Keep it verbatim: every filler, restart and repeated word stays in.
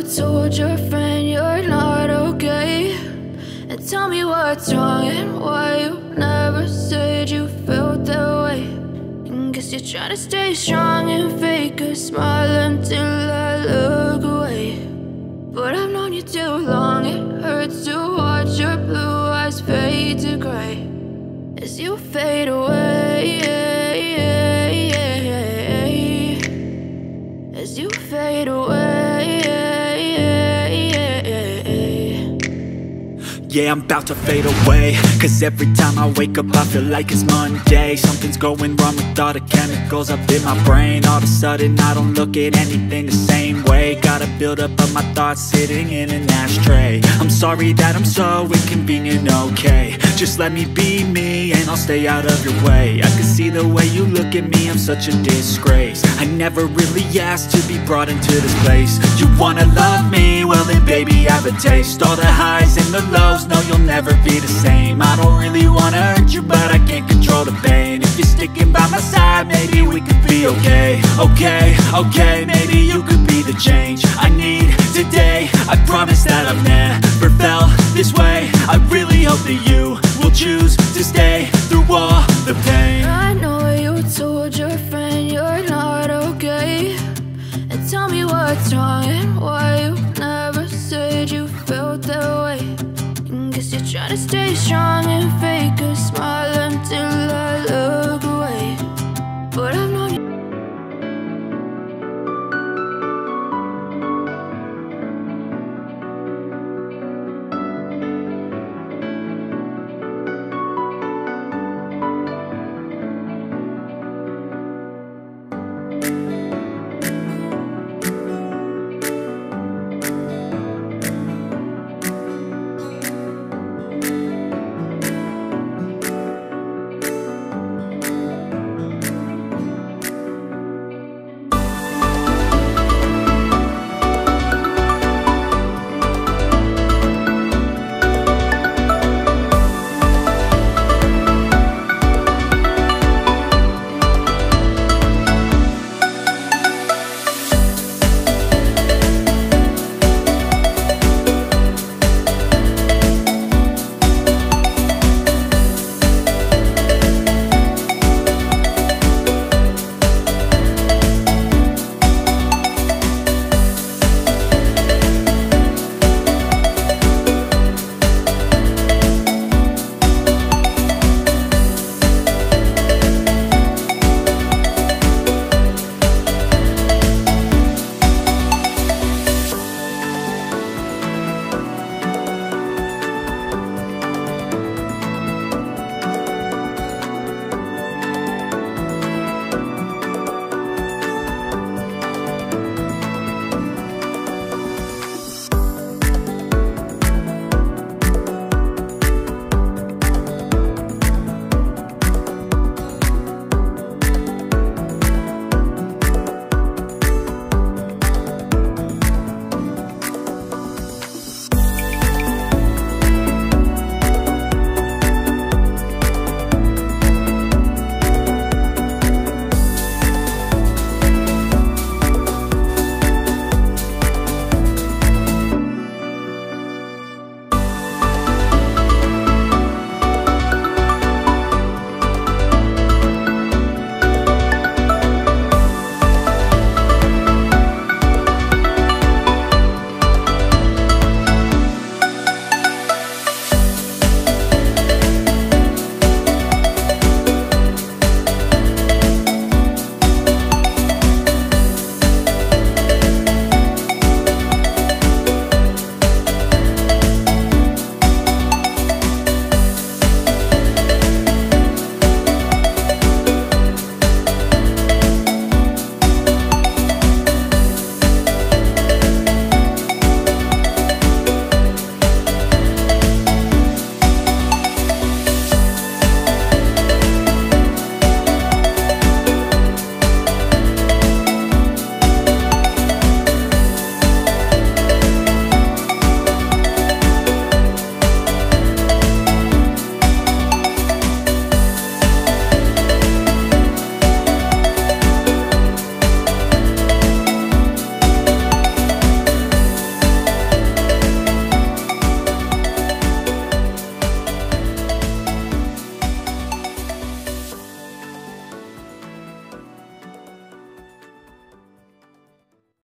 told your friend you're not okay, and tell me what's wrong and why you never said you felt that way. And guess you're trying to stay strong and fake a smile until I look away. But I've known you too long, it hurts to watch your blue eyes fade to gray as you fade away, as you fade away. Yeah, I'm about to fade away, cause every time I wake up I feel like it's Monday. Something's going wrong with all the chemicals up in my brain. All of a sudden I don't look at anything the same way. Gotta build up of my thoughts sitting in an ashtray. I'm sorry that I'm so inconvenient, okay. Just let me be me and I'll stay out of your way. I can see the way you look at me, I'm such a disgrace. I never really asked to be brought into this place. You wanna love me? Well then baby, have a taste. All the highs and the lows, no, you'll never be the same. I don't really wanna hurt you, but I can't control the pain. If you're sticking by my side, maybe we could be okay. Okay, okay, maybe you could be the change I need today. I promise that I've never felt this way. I really hope that you will choose to stay through all the pain. I know you told your friend you're not okay, and tell me what's wrong and why you never said you felt that way. And guess you're trying to stay strong and fake a smile until I look away.